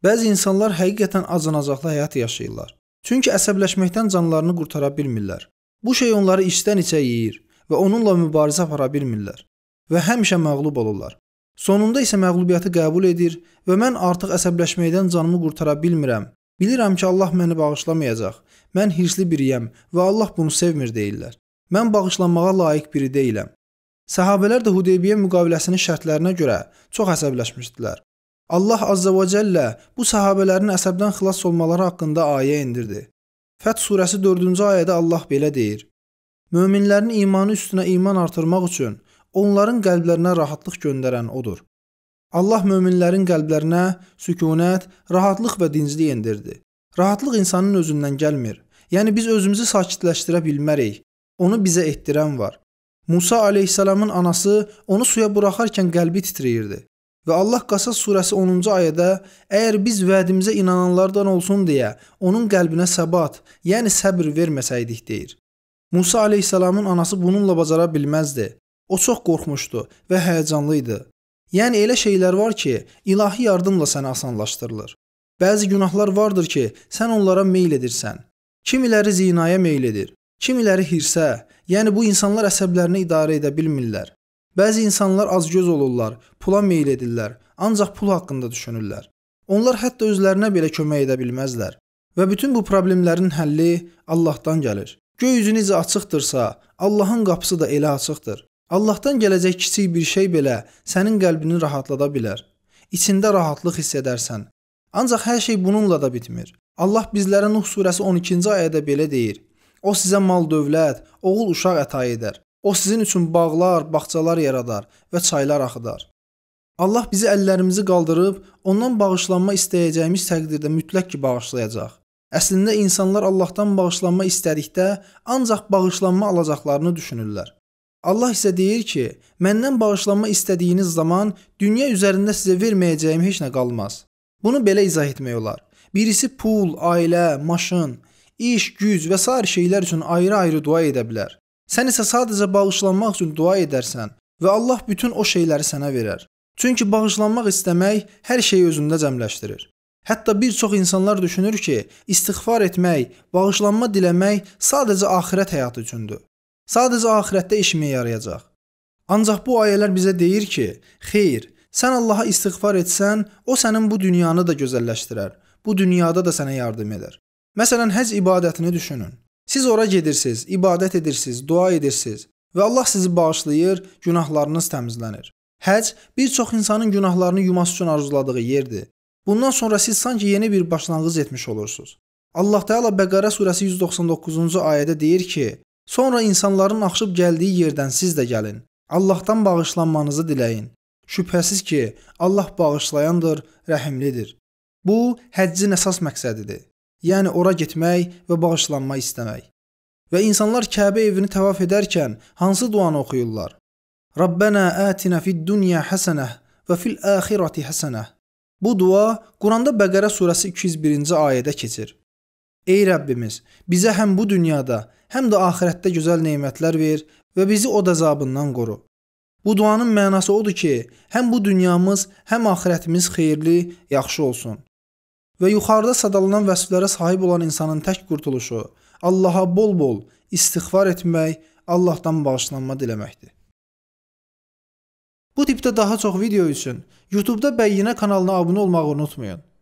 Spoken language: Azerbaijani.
Bəzi insanlar həqiqətən acınacaqlı həyat yaşayırlar. Çünki əsəbləşməkdən canlarını qurtara bilmirlər. Bu şey onları içdən-içə yeyir və onunla mübarizə apara bilmirlər və həmişə məğlub olurlar. Sonunda isə məğlubiyyəti qəbul edir və mən artıq əsəbləşməkdən canımı qurtara bilmirəm. Bilirəm ki, Allah məni bağışlamayacaq. Mən hirsli biriyəm və Allah bunu sevmir deyirlər. Mən bağışlanmağa layiq biri deyiləm. Səhabələr də Hudeybiyyə müqaviləsinin şərtlərinə görə çox əsəbləşmişdilər. Allah Azza və Cəllə bu səhabələrin əsəbdən xilas olmaları haqqında ayə indirdi. Fəth surəsi 4-cü ayədə Allah belə deyir: Möminlərin imanı üstünə iman artırmaq üçün onların qəlblərinə rahatlıq göndərən odur. Allah möminlərin qəlblərinə sükunət, rahatlıq və dinclik endirdi. Rahatlıq insanın özündən gəlmir. Yəni biz özümüzü sakitləşdirə bilmərik. Onu bizə etdirən var. Musa aleyhissalamın anası onu suya buraxarkən qəlbi titrəyirdi. Və Allah Qasas surəsi 10-cu ayədə əgər biz vədimizə inananlardan olsun deyə onun qəlbinə səbat, yəni səbr verməsəydik deyir. Musa aleyhissalamın anası bununla bacara bilməzdi. O çox qorxmuşdu və həyəcanlı idi. Yəni elə şeylər var ki, ilahi yardımla səni asanlaşdırılır. Bəzi günahlar vardır ki, sən onlara meyl edirsən. Kimiləri zinaya meyl edir, kimiləri hirsə, yəni bu insanlar əsəblərini idarə edə bilmirlər. Bəzi insanlar azgöz olurlar, pula meyl edirlər, ancaq pul haqqında düşünürlər. Onlar hətta özlərinə belə kömək edə bilməzlər. Və bütün bu problemlərin həlli Allahdan gəlir. Göy üzü necə açıqdırsa, Allahın qapısı da elə açıqdır. Allahdan gələcək kiçik bir şey belə sənin qəlbini rahatlada bilər. İçində rahatlıq hiss edərsən. Ancaq hər şey bununla da bitmir. Allah bizlərə Nuh surəsi 12-ci ayədə belə deyir: O sizə mal-dövlət, oğul uşaq əta edər. O sizin üçün bağlar, bağçalar yaradar və çaylar axıdar. Allah bizi əllərimizi qaldırıb ondan bağışlanma istəyəcəyimiz təqdirdə mütləq ki bağışlayacaq. Əslində insanlar Allahdan bağışlanma istədikdə ancaq bağışlanma alacaqlarını düşünürlər. Allah isə deyir ki, məndən bağışlanma istədiyiniz zaman dünya üzərində sizə verməyəcəyim heç nə qalmaz. Bunu belə izah etmək olar. Birisi pul, ailə, maşın, iş, güc və sair şeylər üçün ayrı-ayrı dua edə bilər. Sən isə sadəcə bağışlanmaq üçün dua edərsən və Allah bütün o şeyləri sənə verər. Çünki bağışlanmaq istəmək hər şeyi özündə cəmləşdirir. Hətta bir çox insanlar düşünür ki, istiğfar etmək, bağışlanma diləmək sadəcə axirət həyatı üçündür. Sadəcə axirətdə işimə yarayacaq. Ancaq bu ayələr bizə deyir ki, xeyr, sən Allaha istiğfar etsən, o sənin bu dünyanı da gözəlləşdirər. Bu dünyada da sənə yardım edər. Məsələn, həcc ibadətini düşünün. Siz ora gedirsiniz, ibadət edirsiniz, dua edirsiniz və Allah sizi bağışlayır, günahlarınız təmizlənir. Həcc bir çox insanın günahlarını yuması üçün arzuladığı yerdir. Bundan sonra siz sanki yeni bir başlanğıc etmiş olursunuz. Allah Teala Bəqərə surəsi 199-cu ayədə deyir ki, sonra insanların axışıb gəldiyi yerdən siz də gəlin. Allahdan bağışlanmanızı diləyin. Şübhəsiz ki, Allah bağışlayandır, rəhimlidir. Bu, həccin əsas məqsədidir. Yəni ora getmək və bağışlanma istəmək. Və insanlar Kəbə evini təvaf edərkən hansı duanı oxuyurlar? Rabbana atina fid-dunya hasanah və fil-axirati hasanah. Bu dua Quranda Bəqərə surəsi 201-ci ayədə keçir. Ey Rəbbimiz, bizə həm bu dünyada, həm də axirətdə gözəl nemətlər ver və bizi od əzabından qoru. Bu duanın mənası odur ki, həm bu dünyamız, həm axirətimiz xeyirli, yaxşı olsun. Və yuxarıda sadalanan vəsflərə sahib olan insanın tək qurtuluşu Allaha bol-bol istiğfar etmək, Allahdan bağışlanma diləməkdir. Bu tipdə daha çox video üçün YouTube'da Bəyyinə kanalına abunə olmağı unutmayın.